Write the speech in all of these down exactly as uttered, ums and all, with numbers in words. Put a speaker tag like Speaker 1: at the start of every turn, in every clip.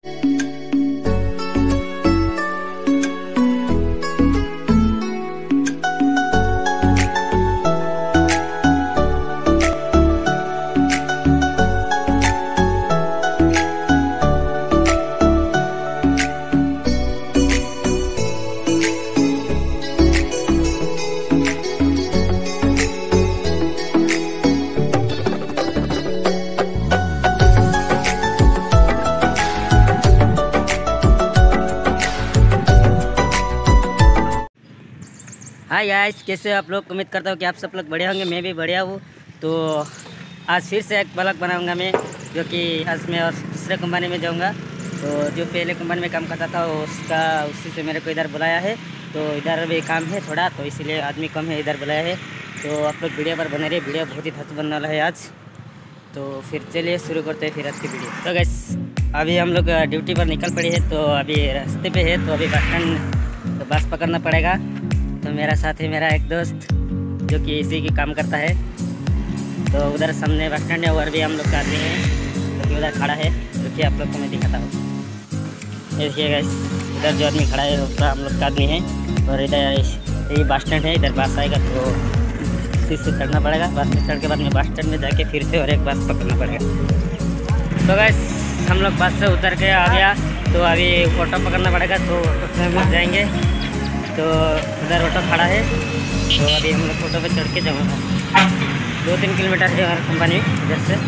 Speaker 1: Hi guys, कैसे हो आप लोग। उम्मीद करता हूँ कि आप सब लोग बढ़िया होंगे। मैं भी बढ़िया हूँ। तो आज फिर से एक ब्लॉग बनाऊंगा मैं, जो कि आज मैं और दूसरे कंपनी में जाऊंगा। तो जो पहले कंपनी में काम करता था उसका उसी से मेरे को इधर बुलाया है। तो इधर भी काम है थोड़ा, तो इसीलिए आदमी कम है, इधर बुलाया है। तो आप लोग वीडियो पर बने रहिए, वीडियो बहुत ही धस बनने वाला है आज। तो फिर चलिए शुरू करते हैं फिर आज की वीडियो। तो गाइस अभी हम लोग ड्यूटी पर निकल पड़ी है, तो अभी रास्ते पे है। तो अभी बस स्टैंड तो बस पकड़ना पड़ेगा। तो मेरा साथ है मेरा एक दोस्त जो कि इसी की काम करता है। तो उधर सामने बस स्टैंड है, और भी हम लोग का आदमी है जो कि उधर खड़ा है। देखिए आप लोग को मैं दिखाता हूँ। देखिए गाइस इधर जो आदमी खड़ा है वो हम लोग का आदमी है। और इधर ये बस स्टैंड है, इधर बस आएगा तो इसी से चढ़ना पड़ेगा। बस में चढ़ के बाद में बस स्टैंड में जाके फिर से और एक बस पकड़ना पड़ेगा। तो गाइस हम लोग बस से उतर के आ गया। तो अभी ऑटो पकड़ना पड़ेगा, तो ऑटो से हम लोग जाएंगे। तो उधर ऑटो खड़ा है, तो अभी हम लोग ऑटो पे चढ़ के जाऊँगा। दो तीन किलोमीटर है हमारी कंपनी इधर से।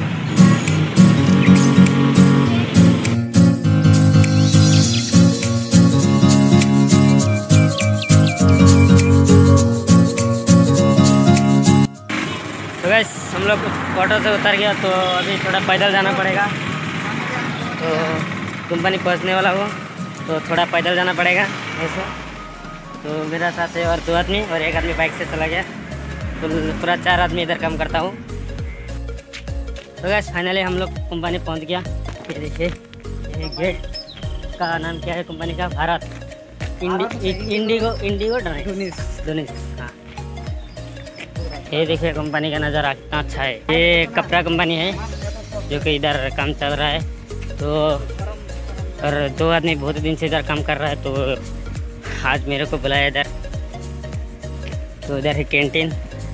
Speaker 1: तो गाइस हम लोग ऑटो से उतर गया, तो अभी थोड़ा पैदल जाना पड़ेगा। तो कंपनी पहुंचने वाला हो तो थोड़ा पैदल जाना पड़ेगा ऐसे। तो मेरा साथ है और दो आदमी, और एक आदमी बाइक से चला गया। तो पूरा चार आदमी इधर काम करता हूँ। तो गाइस फाइनली हम लोग कंपनी पहुँच गया। ये देखिए ये गेट का नाम क्या है कंपनी का, भारत इंडी इंडिगो इंडिगो डोनिस। हाँ ये देखिए कंपनी का नज़ारा कितना अच्छा है। ये कपड़ा कंपनी है जो कि इधर काम चल रहा है। तो और दो आदमी बहुत दिन से इधर काम कर रहा है, तो आज मेरे को बुलाया इधर। तो इधर है कैंटीन।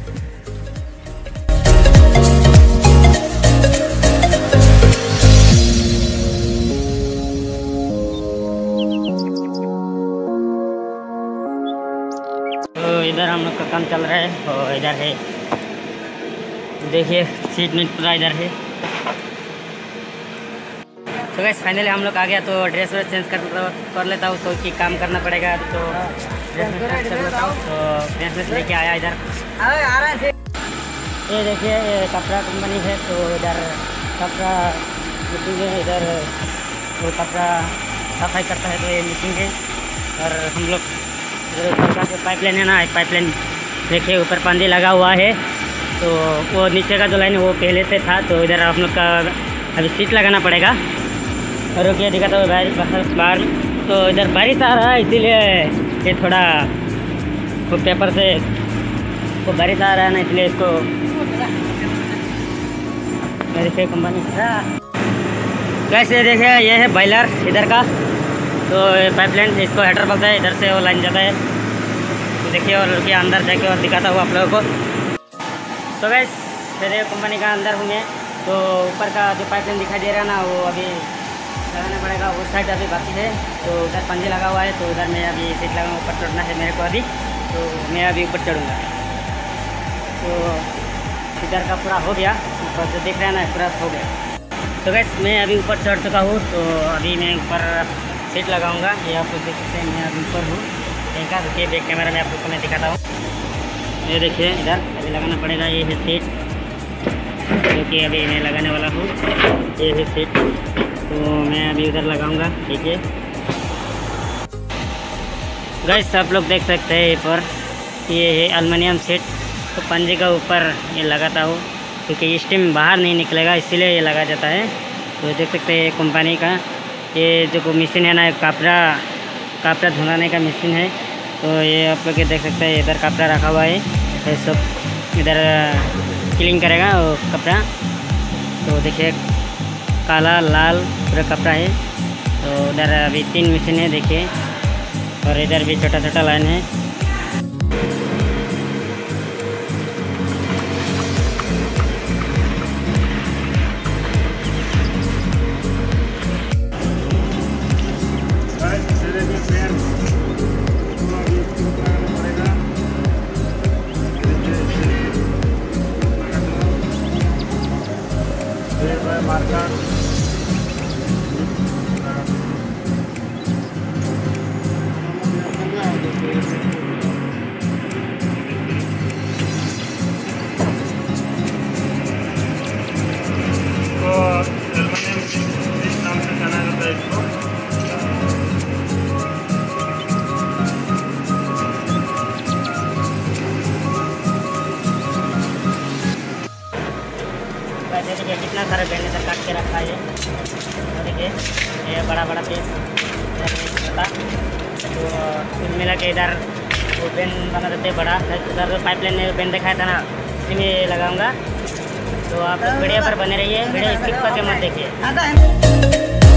Speaker 1: तो इधर हम लोग का काम चल रहा है। और इधर है देखिए सीट मीट पूरा इधर है। तो गाइस फाइनली हम लोग आ गया। तो ड्रेस व्रेस चेंज कर कर लेता हूँ, तो कि काम करना पड़ेगा। तो ड्रेस व्रेस कर लेता हूँ। तो ड्रेस व्रेस लेके आया इधर। ये देखिए ये कपड़ा कंपनी है। तो इधर कपड़ा मीटिंग है, इधर वो कपड़ा सफाई करता है, तो ये मीटिंग है। और हम लोग इधर ऊपर का जो पाइप लाइन है ना, पाइप लाइन देखिए ऊपर पानी लगा हुआ है। तो वो नीचे का जो लाइन है वो पहले से था। तो इधर हम लोग का अभी सीट लगाना पड़ेगा। और रुकिए दिखाता हूँ बाहर बाहर। तो इधर बारिश आ रहा है, इसीलिए ये थोड़ा वो पेपर से वो बारिश आ रहा है ना, इसलिए इसको देखिए कंपनी कैसे देखिए। ये है बॉयलर इधर का। तो पाइपलाइन इसको हेडर बोलता है, इधर से वो लाइन जाता है। तो देखिए और रुकिए अंदर जाके और दिखाता हूँ आप लोगों को। तो गाइस मेरे कंपनी का अंदर हूँ मैं। तो ऊपर का जो पाइपलाइन दिखाई दे रहा है ना, वो अभी लगाना पड़ेगा। उस साइड अभी बाकी है। तो उधर पंजे लगा हुआ है, तो उधर मैं अभी सीट लगा ऊपर चढ़ना है मेरे को अभी। तो मैं अभी ऊपर चढ़ूँगा। तो इधर का पूरा हो गया, तो जो देख रहे हैं ना पूरा हो गया। तो गाइस मैं अभी ऊपर चढ़ चुका हूँ। तो अभी मैं ऊपर सीट लगाऊँगा। ये आप लोग देख सकते हैं मैं अभी ऊपर हूँ। देखा रुकिए बैक कैमरा में आप लोग को मैं दिखाता हूँ। ये देखिए इधर अभी लगाना पड़ेगा। ये है सीट जो कि अभी मैं लगाने वाला हूँ। ये है सीट, तो मैं अभी उधर लगाऊंगा। ठीक है गाइस आप लोग देख सकते हैं पर ये है एल्युमिनियम सीट। तो पंजे का ऊपर ये लगाता हूँ, क्योंकि स्टीम बाहर नहीं निकलेगा इसीलिए ये लगा जाता है। तो देख सकते हैं कंपनी का ये जो मशीन है ना, कपड़ा कपड़ा धुलाने का मशीन है। तो ये आप लोग देख सकते हैं इधर कपड़ा रखा हुआ है, ये सब इधर क्लीन करेगा वो कपड़ा। तो देखिए काला लाल पूरा कपड़ा है। तो उधर अभी तीन मशीन है देखिए, और इधर भी छोटा छोटा लाइन है।
Speaker 2: देखिए कितना सारा बेंड इधर काट के रखा है। और देखिए ये बड़ा बड़ा पीस छोटा, तो कुल मिला के इधर वो बेंड बना देते बड़ा। उधर पाइपलाइन में बेंड दिखाया था ना, इसी में लगाऊंगा। तो आप वीडियो पर बने रहिए, वीडियो स्किप करके मत देखिए।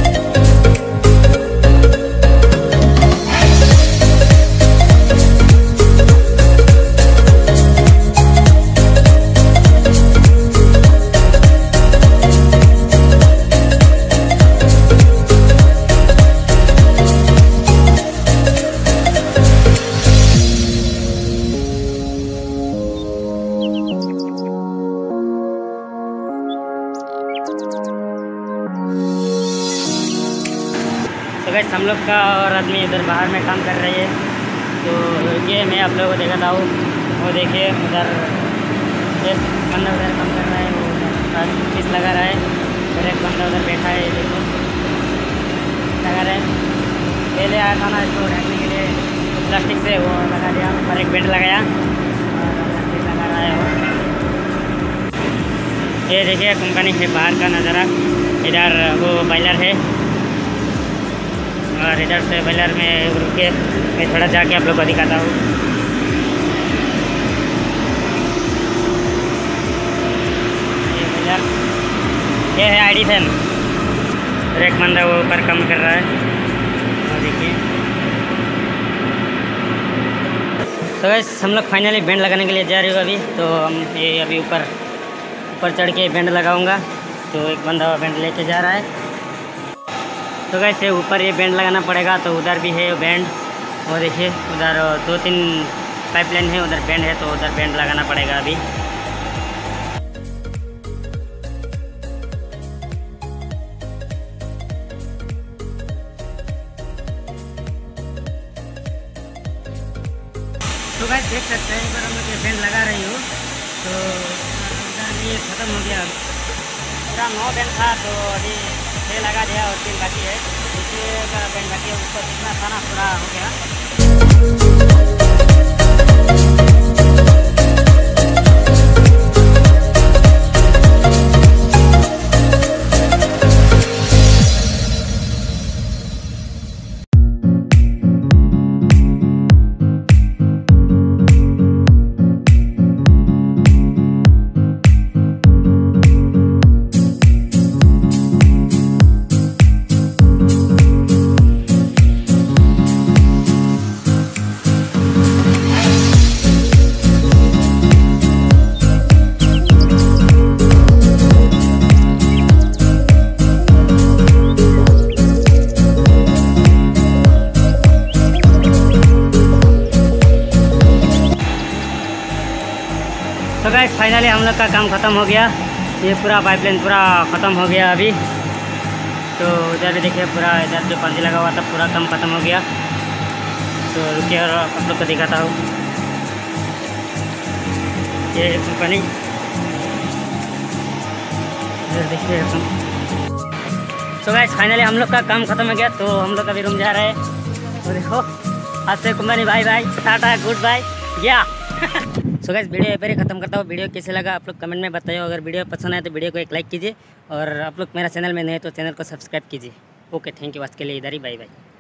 Speaker 2: तो गाइस हम लोग का और आदमी इधर बाहर में काम कर रही है। तो ये मैं आप लोगों को दिखाता हूँ। वो देखिए उधर एक बंदा उधर काम कर रहा है, वो पीस लगा रहा है, और एक बंदा उधर बैठा है, देखो लगा रहा है। पहले आया था ना इसको ढकने के लिए प्लास्टिक से, वो लगा दिया और एक बेल्ट लगाया और प्लास्टिक लगा रहा है वो। ये देखिए कंपनी के बाहर का नज़ारा। इधर वो बॉयलर है, और इधर से बॉयलर में रुक के मैं थोड़ा जाके आप लोग को दिखाता हूँ। ये बॉयलर ये है आईडी फैन, और एक बंदा वो ऊपर काम कर रहा है। और देखिए तो गाइस हम लोग फाइनली बेंड लगाने के लिए जा रहे हो अभी। तो हम ये अभी ऊपर ऊपर चढ़ के बेंड लगाऊंगा। तो एक बंदा बेंड लेके जा रहा है। तो कैसे ऊपर ये बेंड लगाना पड़ेगा, तो उधर भी है बेंड। और देखिए उधर दो तीन पाइपलाइन है, उधर बेंड है, तो उधर बेंड लगाना पड़ेगा अभी। तो गाइस देख सकते हैं पर हम लोग ये बेंड लगा रही हूँ। तो ये ख़त्म हो गया, पूरा नौ बेंड था, तो अभी छः लगा दिया और तीन बाकी है। इसलिए बेंड बाकी है, ऊपर जितना था ना पूरा हो गया। तो गाइस फाइनली हम लोग का काम ख़त्म हो गया। ये पूरा पाइपलाइन पूरा ख़त्म हो गया अभी। तो इधर भी देखिए पूरा इधर जो पंजी लगा हुआ था पूरा काम ख़त्म हो गया। तो रुकिए और आप लोग को दिखाता हूँ। ये कंपनी इधर देखिए। तो गाइस फाइनली हम लोग का काम ख़त्म हो गया। तो हम लोग अभी रूम जा रहे हैं। तो देखो आज से company bye bye, tata goodbye गया। सो गाइस वीडियो पर ही खत्म करता हूँ। वीडियो कैसे लगा आप लोग कमेंट में बताइए। अगर वीडियो पसंद आए तो वीडियो को एक लाइक कीजिए, और आप लोग मेरा चैनल में नए तो चैनल को सब्सक्राइब कीजिए। ओके थैंक यू, आज के लिए इधर ही बाय बाय।